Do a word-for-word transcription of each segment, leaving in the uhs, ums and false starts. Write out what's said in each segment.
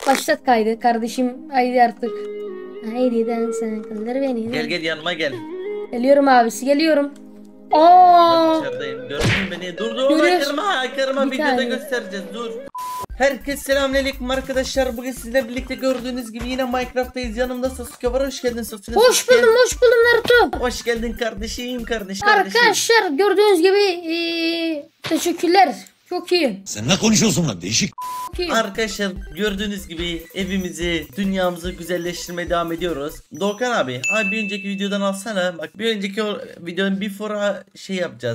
Başlat kaydı kardeşim. Haydi artık. Haydi dansa kaldır beni. Gel gel yanıma gel. Geliyorum abisi geliyorum. Ben Aa! dışarıdayım. Gördün mü beni? Dur dur Görüyorsun. kırma kırma Bir videoda tane. göstereceğiz dur. Herkese selamünaleyküm arkadaşlar. Bugün sizlerle birlikte gördüğünüz gibi yine Minecraft'tayız. Yanımda Sasuke var. Hoş geldin Sasuke. Hoş buldum, hoş buldum Naruto. Hoş geldin kardeşim, kardeş kardeşim. Arkadaşlar gördüğünüz gibi ee, teşekkürler. Çok iyi. Sen ne konuşuyorsun lan değişik. Çok iyi. Arkadaşlar gördüğünüz gibi evimizi, dünyamızı güzelleştirmeye devam ediyoruz. Doğukan abi, abi bir önceki videodan alsana. Bak bir önceki o videonun before'a şey yapacağız.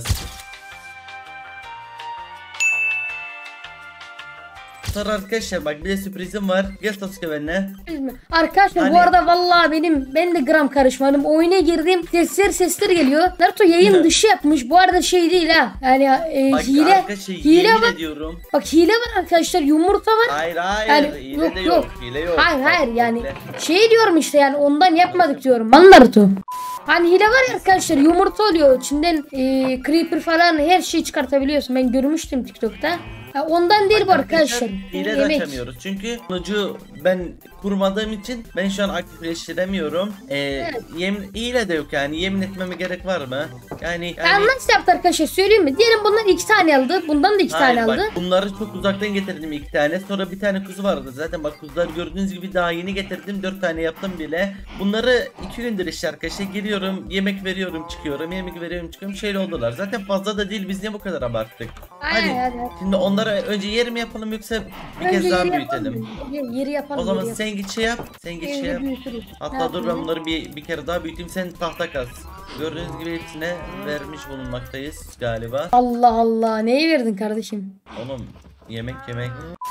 Sonra arkadaşlar bak bir de sürprizim var. Gel Sasuke benimle. Arkadaşlar Hani- bu arada vallahi benim ben de gram karışmadım. Oyuna girdim. Sesler sesler geliyor. Naruto yayın dışı yapmış. Bu arada şey değil ha. Yani e, Bak hile. arkadaşlar Hile yemin var. ediyorum. Bak hile var arkadaşlar. Yumurta var. Hayır hayır Yani hile yok, de yok. yok. Hile yok. Hayır Bak, hayır yani bekle. şey diyorum işte yani ondan yapmadık diyorum. Lan Naruto. Hani hile var ya arkadaşlar, yumurta oluyor. İçinden e, creeper falan her şeyi çıkartabiliyorsun. Ben görmüştüm TikTok'ta. Ha, ondan değil bu arkadaşlar. Hile de Yemek. açamıyoruz çünkü sonucu ben kurmadığım için ben şu an aktifleştiremiyorum. Ee, Evet. yemin, hile de yok yani, yemin etmeme gerek var mı? Yani, Ya yani nasıl yaptı arkadaşlar söyleyeyim mi? Diyelim bundan iki tane aldı. Bundan da iki hayır, tane bak, aldı. bunları çok uzaktan getirdim iki tane. Sonra bir tane kuzu vardı. Zaten bak kuzular gördüğünüz gibi daha yeni getirdim. Dört tane yaptım bile. Bunları iki gündür işte arkadaşlar. Giriyorum, yemek veriyorum, çıkıyorum. Yemek veriyorum, çıkıyorum. Şeyle oldular. Zaten fazla da değil. Biz niye bu kadar abarttık? Hadi, Hadi. hadi, hadi. Şimdi onlara önce yer mi yapalım yoksa bir Önce kez daha yeri büyütelim? yapalım. Yeri, yeri yapalım. O zaman yeri sen git şey yap. Sen git yapalım. şey yap. Yeri büyütürüz. Ne Hatta dur ben yapalım? bunları bir, bir kere daha büyüteyim, sen tahta kaz. Gördüğünüz gibi hepsine vermiş bulunmaktayız galiba. Allah Allah, neyi verdin kardeşim? Oğlum yemek yemek.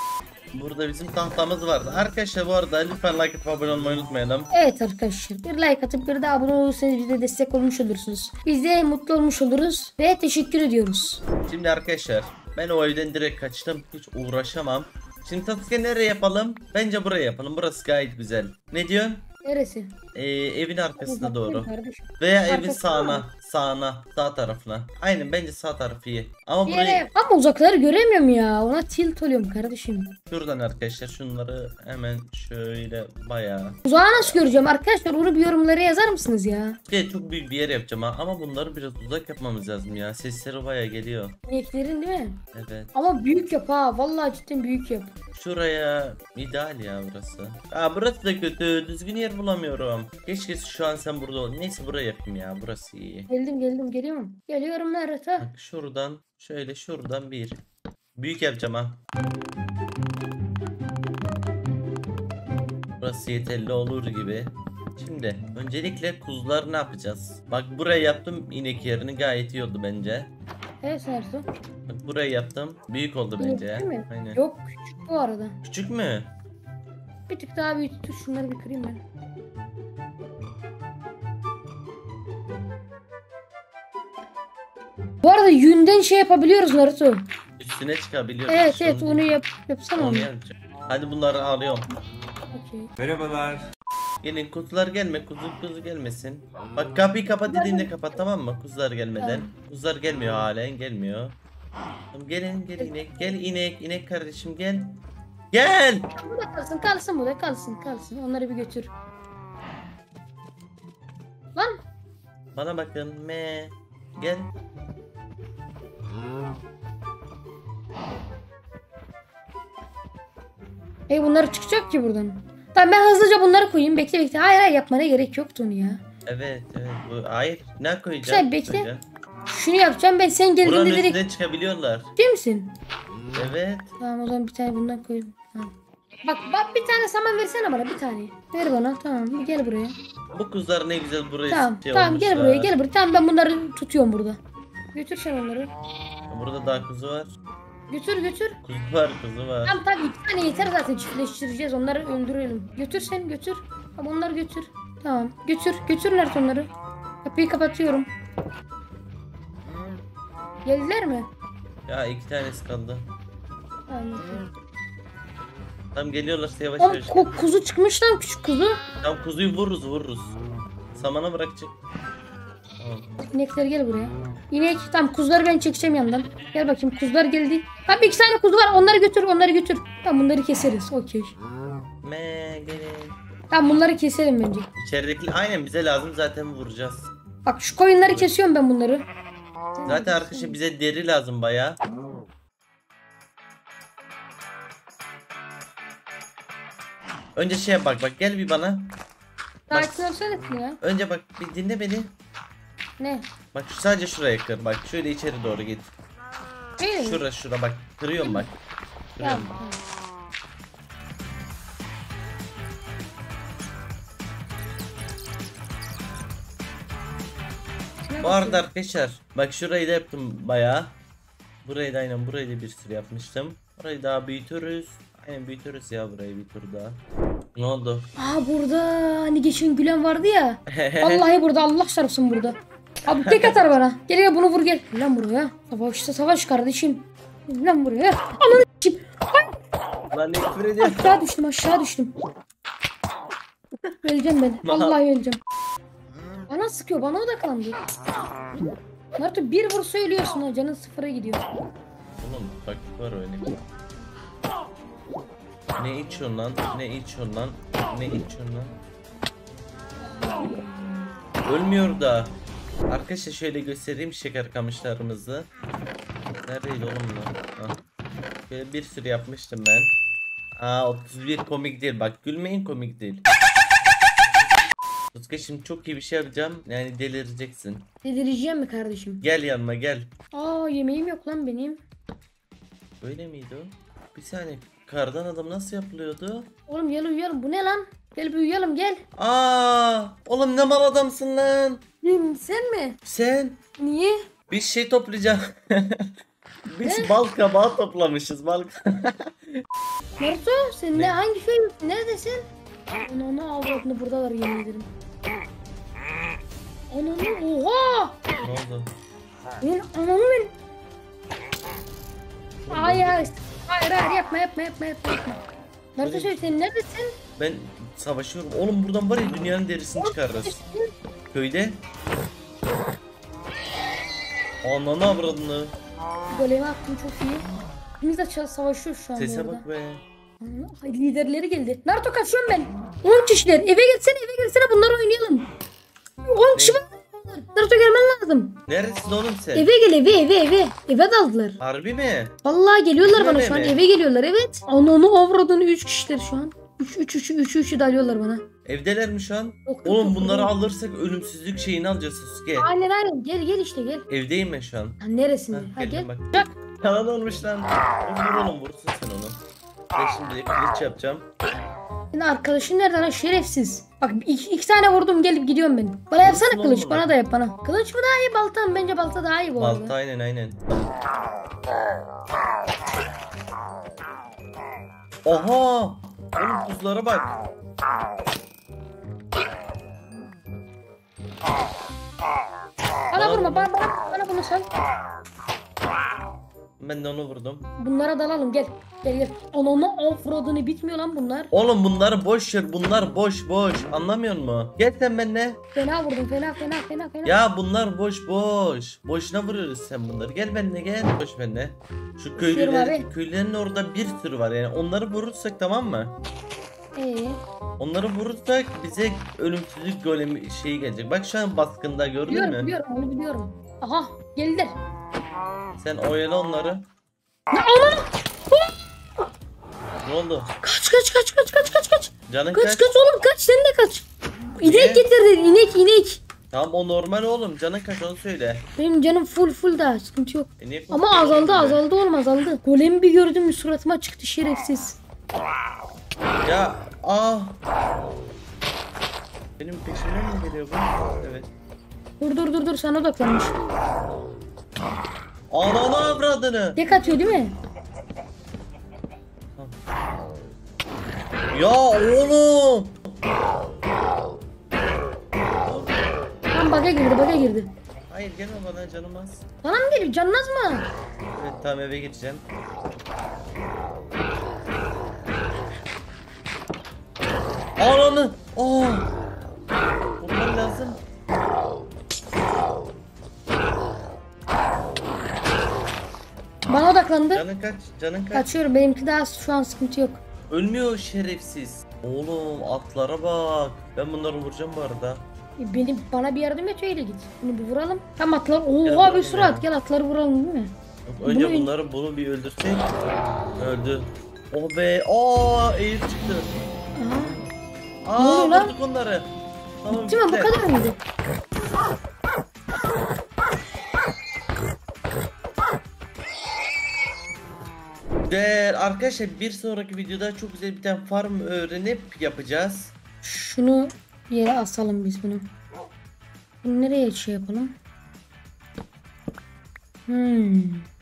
Burada bizim tahtamız vardı. Arkadaşlar bu arada lütfen like atıp abone olmayı unutmayalım. Evet arkadaşlar, bir like atıp bir de abone olursanız bize destek olmuş olursunuz. Biz de mutlu olmuş oluruz ve teşekkür ediyoruz. Şimdi arkadaşlar ben o evden direkt kaçtım. Hiç uğraşamam. Şimdi Sasuke nereye yapalım? Bence buraya yapalım. Burası gayet güzel. Ne diyorsun? Neresi? Ee, evin arkasına doğru. Kardeşim. Veya evin Arkasına sağına. mı? Sağına. Sağ tarafına. Aynen bence sağ tarafı iyi. Ama Bir burayı yere- Ama uzakları göremiyorum ya. Ona tilt oluyorum kardeşim. şuradan arkadaşlar şunları hemen şöyle bayağı. Uzağı nasıl göreceğim arkadaşlar? Onu bir yorumlara yazar mısınız ya? Şey, çok büyük bir yer yapacağım ha. Ama bunları biraz uzak yapmamız lazım ya. Sesleri bayağı geliyor. İneklerin değil mi? Evet. Ama büyük yap ha. Vallahi cidden büyük yap. Şuraya ideal ya burası. Aa burası da kötü. Düzgün yer bulamıyorum. Keşke şu an sen burada ol. Neyse buraya yapayım ya. Burası iyi. Geldim geldim geliyorum. Geliyorum Naruto. Bak şuradan şöyle şuradan bir. Büyük yapacağım ha. Burası yeterli olur gibi. Şimdi öncelikle kuzular ne yapacağız? Bak buraya yaptım, inek yerini gayet iyi oldu bence. Evet Naruto. Bak burayı yaptım. Büyük oldu bence ya. Değil mi? Aynen. Yok küçük bu arada. Küçük mü? Bir tık daha büyüt. Dur şunları bir kırayım ben. Bu arada yünden şey yapabiliyoruz Naruto. Üstüne çıkabiliyoruz. Evet Şu evet an- onu yap yapsana onu. Onu yapacağım. Hadi bunları alıyorum. Okey. Merhabalar. Gelin kuzular gelme, kuzu kuzu gelmesin. Bak kapıyı kapat dediğinde kapat, tamam mı? Kuzular gelmeden. Tamam. Kuzular gelmiyor halen, gelmiyor. Tamam, gelin gel inek, gel inek, inek kardeşim gel. Gel. Burada kalsın kalsın burada kalsın kalsın. Onları bir götür. Lan Bana bakın me. Gel. e bunlar çıkacak ki buradan. Tamam ben hızlıca bunları koyayım. Bekle bekle. Hayır hayır yapmana gerek yoktu onu ya. Evet evet. Bu, hayır. Ne koyacağım? Sen bekle. Koyacağım. Şunu yapacağım ben sen Buranın geldiğinde direkt. üstüne çıkabiliyorlar. Değil misin? Evet. Tamam o zaman bir tane bundan koyayım. Tamam. Bak bak bir tane saman versene bana bir tane. Ver bana tamam gel buraya. Bu kuzular ne güzel buraya Tamam şey tamam gel olmuşlar. buraya gel buraya. Tamam ben bunları tutuyorum burada. Götür sen onları. Burada daha kuzu var. Götür götür. Kuzu var, kuzu var. Tamam tamam iki tane yeter zaten çiftleştireceğiz onları öldürelim. Götür sen götür. Tamam onları götür. Tamam götür götürler onları. Kapıyı kapatıyorum. Geldiler mi? Ya iki tanesi kaldı. Tamam. götür. Tam geliyorlar işte, yavaş Oğlum yavaş. ku- kuzu çıkmış lan küçük kuzu. Tam kuzuyu vururuz vururuz. Samana bırakacak. Tamam. İnekler gel buraya. İnek tamam kuzuları ben çekeceğim yandan. Gel bakayım kuzular geldi. Abi iki tane kuzu var onları götür onları götür. Tamam bunları keseriz okey. Me gelin. Tamam bunları keselim bence. İçerideki aynen bize lazım zaten vuracağız. Bak şu koyunları kesiyorum ben bunları. Zaten arkadaşlar bize deri lazım baya. Önce şeye bak bak gel bir bana. Sakin olsana ya. Önce bak bir dinle beni. Ne? Bak sadece şuraya kır bak şöyle içeri doğru git. Değil mi? Şura şura bak kırıyorum bak. Tamam. Kırıyorum. Bu arada arkadaşlar bak şurayı da yaptım bayağı. Burayı da aynen burayı da bir sürü yapmıştım. Burayı daha büyütürüz. Aynen büyütürüz ya burayı bir tur daha. Ne oldu? Aa burada hani geçen gülen vardı ya. Vallahi burada Allah çarpsın burada. Abi tek atar bana. Gel gel bunu vur gel. Lan buraya. Savaşta savaş kardeşim. Lan buraya. Ananı s**eyim. Lan ne küfür ediyorsun? Aşağı düştüm aşağı düştüm. Öleceğim ben. Vallahi öleceğim. Bana sıkıyor bana odaklandı. Naruto bir vursa ölüyorsun ha canın sıfıra gidiyor. Oğlum bak var öyle. Ne içiyorsun lan? Ne içiyorsun lan? Ne içiyorsun lan? Ölmüyor da. Arkadaşlar şöyle göstereyim şeker kamışlarımızı. Neredeydi oğlum lan? Ah. Böyle bir sürü yapmıştım ben. Aa otuz bir komik değil bak gülmeyin komik değil. Tutku şimdi çok iyi bir şey yapacağım yani delireceksin. Delireceğim mi kardeşim? Gel yanıma gel. Aa yemeğim yok lan benim. Böyle miydi o? Bir saniye kardan adam nasıl yapılıyordu? Oğlum gel uyuyalım bu ne lan? Gel bir uyuyalım gel. Aa, oğlum ne mal adamsın lan? Hmm, sen mi? Sen Niye? bir şey toplayacağım. Biz bal kabağı toplamışız bal. Naruto sen ne hangi köy neredesin? Ananı avradını buradalar yemin ederim. Ananı oha! Ne oldu? Ben ananı ben. Hayır hayır hayır hayır yapma yapma yapma yapma. yapma. Naruto söyle sen neredesin? Ben savaşıyorum. Oğlum buradan var ya dünyanın derisini çıkarırız. Köyde. Ananı avradını. Golemi attım çok iyi. Biz de savaşıyoruz şu an Sese orada. bak be. Ay, liderleri geldi. Naruto kaçıyorum ben. on kişiler. Eve gelsene eve gelsene bunları oynayalım. on kişi var. Naruto gelmen lazım. Neredesin oğlum sen? Eve gel eve eve eve. Eve daldılar. Harbi mi? Vallahi geliyorlar Eve bana şu an. mi? Eve geliyorlar evet. Ananı avradını üç kişiler şu an. üç üç üç üç üç dalıyorlar bana. Evdeler mi şu an? Yok, yok, Oğlum yok, bunları yok. alırsak ölümsüzlük şeyini alacağız Sasuke. Aynen aynen. Gel gel işte gel. Evdeyim ben şu an. Ha, neresinde? Heh, Ha geldim gel. bak. Bak. Yalan olmuş lan. Vur oğlum vursun sen onu. Ben şimdi kılıç yapacağım. Senin arkadaşın nerede lan şerefsiz. Bak iki, iki tane vurdum gelip gidiyorum ben. Bana yapsana Vursun kılıç oğlum bana bak. da yap bana. Kılıç mı daha iyi balta mı? Bence balta daha iyi bu arada. Balta aynen aynen. Oha! Oğlum kuzulara bak. Bana vurma bana, bana, bana bunu sal. Ben de onu vurdum. Bunlara dalalım gel. Gel gel. Ananı offroad'unu bitmiyor lan bunlar. Oğlum bunları boş ver. Bunlar boş boş. Anlamıyor musun? Gel sen benimle. Fena vurdum fena fena fena fena. Ya bunlar boş boş. Boşuna vuruyoruz sen bunları. Gel benimle gel. Boş benimle. Şu köylüler, abi. köylerin orada bir sürü var yani. Onları vurursak tamam mı? Ee, Onları vurursak bize ölümsüzlük golemi şeyi gelecek. Bak şu an baskında gördün biliyorum mü? biliyorum onu biliyorum. Aha geldiler. Sen oyala onları. Ne ananı? Ne oldu? Kaç kaç kaç kaç kaç kaç kaç. Canın Kaç kaç? kaç oğlum kaç sen de kaç. Niye? İnek getirdin inek inek. Tamam o normal oğlum. Canın kaç onu söyle. Benim canım full full daha sıkıntı yok. E, niye Ama korkuyorsun azaldı öyle? azaldı oğlum azaldı. Golemi bir gördüm mü suratıma çıktı şerefsiz. Ya ah. Benim peşimden mi geliyor bu? Evet. Dur dur dur dur sana odaklanmış. Ananı avradını. Tek atıyor değil mi? Ya oğlum. Tam bug'a girdi bug'a girdi. Hayır gelme bana canım az. Bana mı geliyor canınız mı? Evet tamam eve geçeceğim. Ananı. Oh. Vurman lazım. Bana odaklandı. Canın kaç? Canın kaç? Kaçıyorum benimki daha şu an sıkıntı yok. Ölmüyor şerefsiz. Oğlum atlara bak. Ben bunları vuracağım bu arada. E, Benim bana bir yardım et öyle git. Bunu bir vuralım. Tam atlar. Gel Oha vuralım bir sürü ya. at. Gel atları vuralım değil mi? Yok, önce Bunu- bunları bunu bir öldürsek. Öldü. Oh be. Aa eğir çıktı. Aha. Ne Aa oluyor lan? vurduk onları. Tamam, Bitti mi? Bu bitti. kadar mıydı? Değer arkadaşlar, bir sonraki videoda çok güzel bir tane farm öğrenip yapacağız. Şunu bir yere asalım biz bunu. Bunu nereye şey yapalım? Hmm.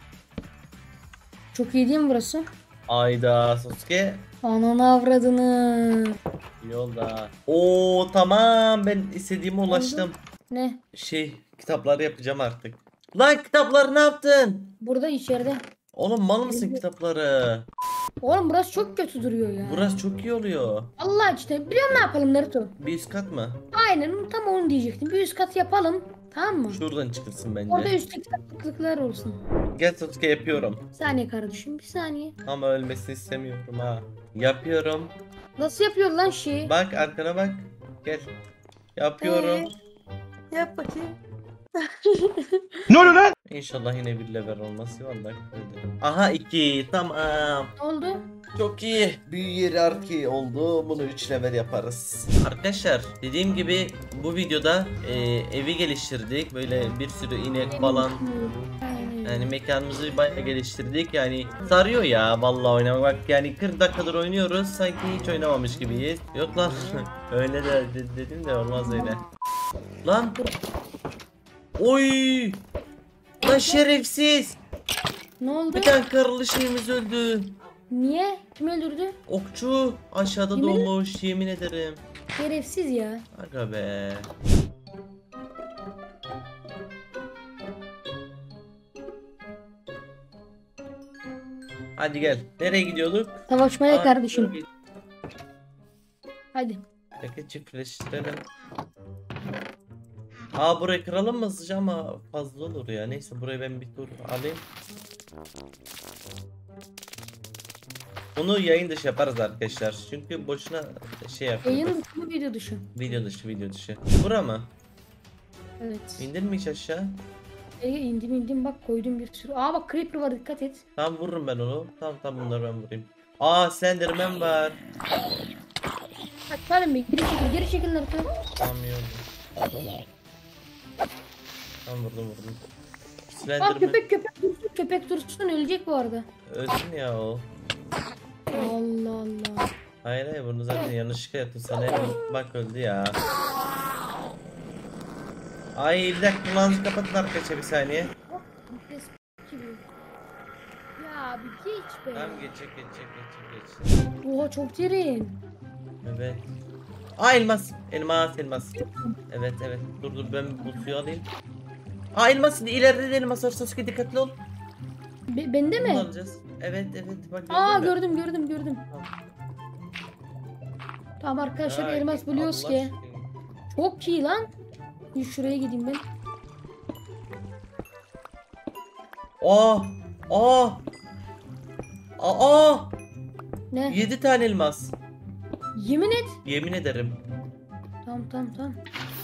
Çok iyi değil mi burası? Ayda Sasuke Ananı avradını. yolda. Oo tamam, ben istediğime ulaştım. Ne? Şey, kitapları yapacağım artık. Lan kitapları ne yaptın? Burada içeride. Oğlum mal mısın kitapları? Oğlum burası çok kötü duruyor ya. Burası çok iyi oluyor. Allah işte biliyor musun ne yapalım Naruto? Bir üst kat mı? Aynen tam onu diyecektim. Bir üst kat yapalım. Tamam mı? Şuradan çıkılsın Orada bence. üstteki tatlıklar olsun. Gel Sasuke, yapıyorum. Bir saniye kardeşim bir saniye. Ama ölmesini istemiyorum ha. Yapıyorum. Nasıl yapıyor lan şeyi? Bak arkana bak. Gel. Yapıyorum. Ee, yap bakayım. Ne oluyor lan? İnşallah yine bir level olmaz. Vallahi öyle. Aha iki. Tamam. Ne oldu? Çok iyi. Büyü yeri artık iyi oldu. Bunu üç level yaparız. Arkadaşlar dediğim gibi bu videoda e, evi geliştirdik. Böyle bir sürü inek falan. Aynen. Yani mekanımızı bayağı geliştirdik. Yani sarıyor ya vallahi oynamak. Bak yani kırk dakikadır oynuyoruz. Sanki hiç oynamamış gibiyiz. Yok lan. Öyle de, de dedim de olmaz öyle. Lan. Oy. Lan şerefsiz. Ne oldu? Bir tane karılı şeyimiz öldü. Niye? Kim öldürdü? Okçu aşağıda Yemin- doğmuş, yemin ederim. Şerefsiz ya. Aga be. Hadi gel. Nereye gidiyorduk? Savaşmaya Aa, kardeşim. dur, Hadi. Peki çiftleştirelim. Aa burayı kıralım mı hızlıca ama fazla olur ya. Neyse burayı ben bir tur alayım. Bunu yayın dışı yaparız arkadaşlar. Çünkü boşuna şey yapıyoruz. Yayın dışı mı video dışı? Video dışı, video dışı. Bura mı? Evet. İndin mi hiç aşağı? E, indim indim bak koydum bir sürü. Aa bak creeper var dikkat et. Tamam vururum ben onu. Tamam tamam bunları ben vurayım. Aa Slenderman var. Bak Salim Bey geri çekil geri çekil Naruto. Tamam iyi oldu. Tamam vurdum vurdum. Bak Slenderman köpek köpek dursun köpek dursun ölecek bu arada. ölsün ya o. Allah Allah. Hayır hayır bunu zaten yanlışlıkla yaptım sana hemen bak öldü ya. Ay bir dakika kulağınızı kapatın arkadaşlar bir saniye. Nefes gibi. Ya bir geç be. Tamam geçecek geçecek geçecek geçecek. Oha çok derin. Evet. Aa elmas. Elmas elmas. Evet evet dur dur ben bu suyu alayım. Aa elmas ileride de elmas var Sasuke dikkatli ol. Be- bende Bunu mi? alacağız. Evet evet bak gördün Aa mü? gördüm gördüm gördüm. Tamam. Tamam arkadaşlar Ya, elmas buluyoruz Allah ki. aşkına. Çok iyi lan. Bir şuraya gideyim ben. Aa! Aa! Aa! Ne? yedi tane elmas. Yemin et. Yemin ederim. Tamam tamam tamam.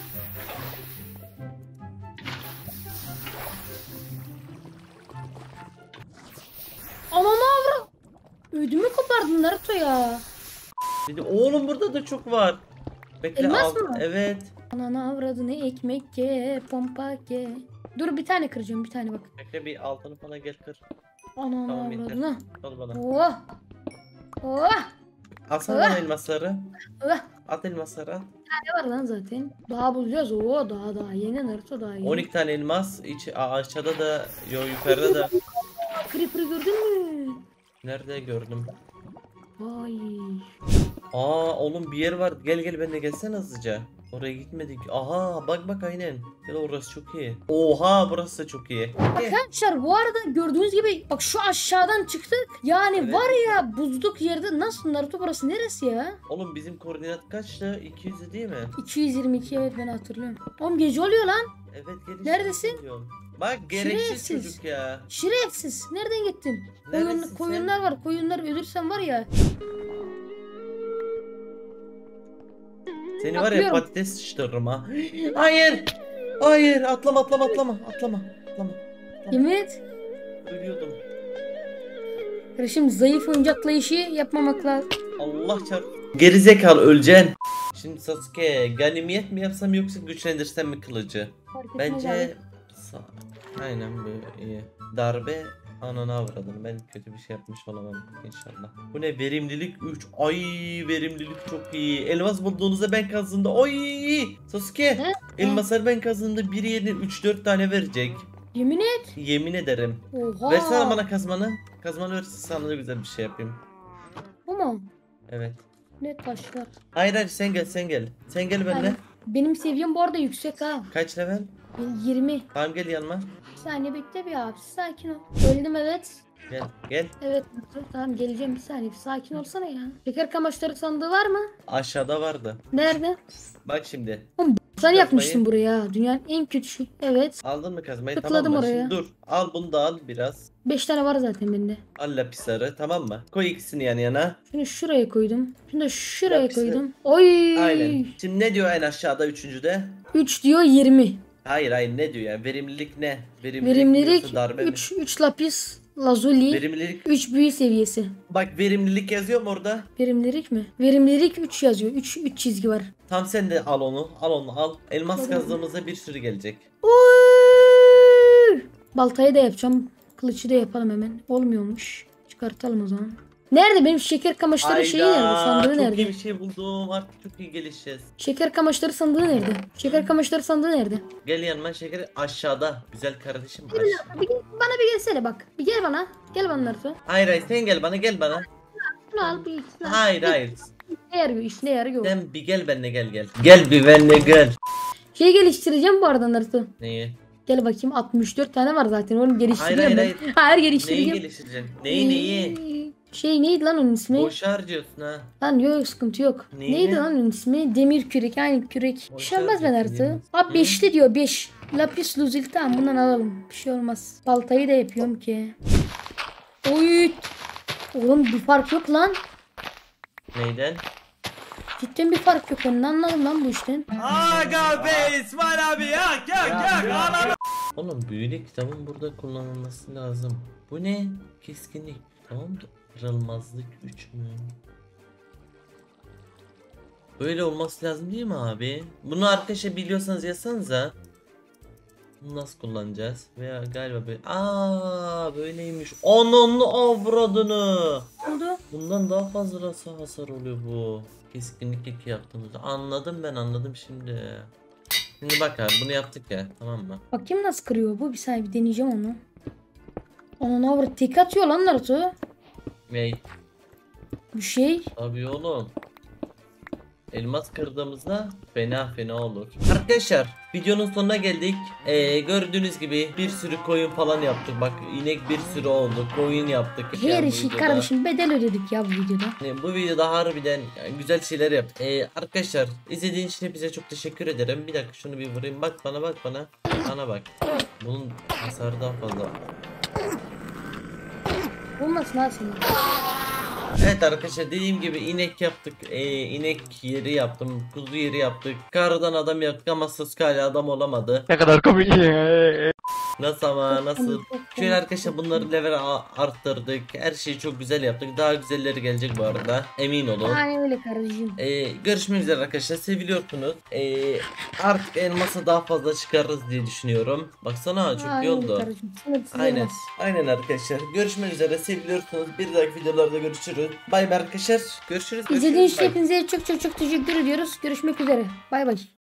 Ananı avra. Ödümü kopardın Naruto ya. Dedi oğlum burada da çok var. Bekle Elmas al. mı? Evet. Ananı avradını ekmek ye, pompa ye. Dur bir tane kıracağım bir tane bak. Bekle bir altını falan gel kır. Ananı Tamam, yeter. avradını. Al bana. Oh. Oh. Alsana Ah. bana elmasları. Oh. At elmasları at. Ne var lan zaten? Daha bulacağız. Oo daha daha yeni Naruto daha yeni. on iki tane elmas. İç, a- aşağıda da yo yukarıda da. Creeper'ı gördün mü? Nerede gördüm? Vay. Aa oğlum bir yer var. Gel gel benimle gelsene hızlıca. Oraya gitmedik. Aha bak bak aynen. Gel orası çok iyi. Oha burası da çok iyi. Arkadaşlar bu arada gördüğünüz gibi bak şu aşağıdan çıktık. Yani Evet. var ya buzluk yerde nasıl Naruto burası neresi ya? Oğlum bizim koordinat kaçtı? iki yüz değil mi? iki yüz yirmi iki evet ben hatırlıyorum. Oğlum gece oluyor lan. Evet gel. Neredesin? Diyorum. Bak gereksiz Şerefsiz. çocuk ya. Şerefsiz. Nereden gittin? Koyun, Neredesin sen? koyunlar var. Koyunlar ölürsen var ya. Seni var ya Atlıyorum. patates sıçtırırım ha. Hayır. Hayır atlama atlama atlama atlama. Atlama. Yemin et. Ölüyordum. Kardeşim zayıf oyuncakla işi yapmamak lazım. Allah çarp. Gerizekalı öleceksin. Şimdi Sasuke ganimiyet mi yapsam yoksa güçlendirsem mi kılıcı? Fark etmez Bence abi. Sa- aynen böyle iyi. Darbe anana avradım. Ben kötü bir şey yapmış olamam inşallah. Bu ne verimlilik üç. Ay verimlilik çok iyi. Elmas bulduğunuzda ben kazdığımda oy Sasuke He? elmasları ben kazdığımda biri yerine üç dört tane verecek. Yemin et. Yemin ederim. Oha. Versene bana kazmanı. Kazmanı versin sana da güzel bir şey yapayım. Bu mu? Evet. Ne taşlar. Hayır hayır sen gel sen gel. Sen gel benimle. Aynen. Benim seviyem bu arada yüksek ha. Kaç level? Benim yirmi. Tamam gel yanıma. Bir saniye bekle bir abi. Sakin ol. Öldüm evet. Gel gel. Evet. Tamam geleceğim bir saniye. Bir sakin olsana ya. Şeker kamaşları sandığı var mı? Aşağıda vardı. Nerede? Bak şimdi. Sen Kazmayı. yapmıştın buraya. Dünyanın en kötü şey. Evet. Aldın mı kazmayı? Tıkladım tamam mı? oraya. Şimdi dur. Al bunu da al biraz. beş tane var zaten bende. Al lapisleri tamam mı? Koy ikisini yan yana. Şunu şuraya koydum. Şunu da şuraya Lapisi. koydum. Oy. Aynen. Şimdi ne diyor en aşağıda üçüncüde? üç diyor yirmi. Hayır hayır ne diyor ya? Verimlilik ne? Verimlilik, Verimlilik yoksa darbe mi? üç. üç lapis lazuli. Verimlilik. üç büyü seviyesi. Bak verimlilik yazıyor mu orada? Verimlilik mi? Verimlilik üç yazıyor. üç üç çizgi var. Tam sen de al onu. Al onu al. Elmas Tamam. kazdığımızda bir sürü gelecek. Oy! Baltayı da yapacağım. Kılıcı da yapalım hemen. Olmuyormuş. Çıkartalım o zaman. Nerede benim şeker kamaşları şeyi nerede? Sandığı çok nerede? iyi bir şey buldum. Artık çok iyi gelişeceğiz. Şeker kamaşları sandığı nerede? Şeker kamaşları sandığı nerede? Gel yanıma şeker aşağıda. Güzel kardeşim. Aş- Bir, bana bir gelsene bak. Bir gel bana. Gel bana Naruto. hayır hayır sen gel bana gel bana. Şunu al bir ikisini al. Hayır hayır. Ne yarıyor? İşine yarıyor. Sen bir gel benimle gel gel. Gel bir benimle gel. Şey geliştireceğim bu arada Naruto. Neyi? Gel bakayım altmış dört tane var zaten. Onu geliştireceğim Hayır, ben. hayır, Hayır, Neyi geliştireceğim. geliştireceksin? Neyi neyi? Ee, Şey neydi lan onun ismi? Boş harcıyorsun ha. Lan yok sıkıntı yok. Neyi Neydi ne? lan onun ismi? Demir kürek. Aynı kürek. Bir Boş şey olmaz ben harcıyorsun, artık. yemez. Abi Hı? beşli diyor beş. Lapis lazuli tamam bundan alalım. Bir şey olmaz. Baltayı da yapıyorum ki. Oy. Oğlum bir fark yok lan. Neyden? Cidden bir fark yok. Ben ne anladım lan bu işten. Aga be İsmail abi yak yak yak ağlama. Oğlum büyülü kitabın burada kullanılması lazım. Bu ne? Keskinlik. Tamam da kırılmazlık üç mü? Böyle olması lazım değil mi abi? Bunu arkadaşlar biliyorsanız yazsanıza. Bunu nasıl kullanacağız? Veya galiba böyle. Aa böyleymiş. Ananı avradını. Oldu. Bundan daha fazla hasar oluyor bu. Keskinlik iki yaptığımızda. Anladım ben anladım şimdi. Şimdi bak abi bunu yaptık ya tamam mı? Bakayım nasıl kırıyor bu. Bir saniye bir deneyeceğim onu. Ona avrat tek atıyor lan Naruto. Ney? Bir şey. Abi oğlum. Elmas kırdığımızda fena fena olur. Arkadaşlar videonun sonuna geldik. Ee, gördüğünüz gibi bir sürü koyun falan yaptık. Bak inek bir sürü oldu. Koyun yaptık. Her Yani bu şey videoda. kardeşim bedel ödedik ya bu videoda. Yani bu videoda harbiden yani güzel şeyler yaptık. Ee, arkadaşlar izlediğiniz için hepinize çok teşekkür ederim. Bir dakika şunu bir vurayım. Bak bana bak bana. Bana bak. Bunun hasarı daha fazla. Olmasın ha senin. Evet arkadaşlar dediğim gibi inek yaptık. Ee, inek yeri yaptım. Kuzu yeri yaptık. Kardan adam yaptık ama Sasuke hala adam olamadı. Ne kadar komik. Nasıl ama nasıl? Çok komik. Şöyle arkadaşlar bunları level a- arttırdık. Her şeyi çok güzel yaptık. Daha güzelleri gelecek bu arada. Emin olun. Aynen öyle kardeşim. Ee, görüşmek üzere arkadaşlar. Seviliyorsunuz. Ee, artık elmasa daha fazla çıkarırız diye düşünüyorum. Baksana çok iyi Aynen öyle oldu. kardeşim. Sınırsız Aynen. olmaz. Aynen arkadaşlar. Görüşmek üzere. Seviliyorsunuz. Bir dahaki videolarda görüşürüz. Bay bay arkadaşlar. Görüşürüz. İzlediğiniz görüşürüz. için Bay. hepinize çok çok çok teşekkür ediyoruz. Görüşmek üzere. Bay bay.